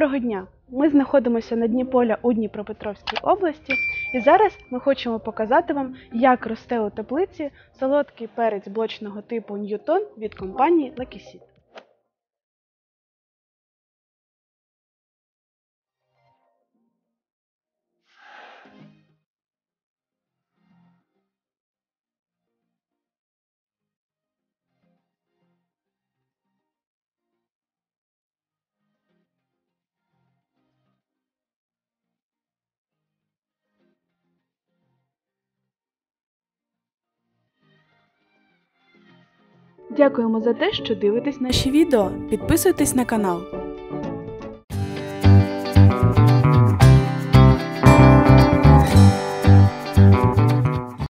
Доброго дня! Ми знаходимося на дні поля у Дніпропетровській області і зараз ми хочемо показати вам, як росте у теплиці солодкий перець блочного типу Ньютон від компанії Lucky Seed. Дякуємо за те, що дивитесь наші відео. Підписуйтесь на канал.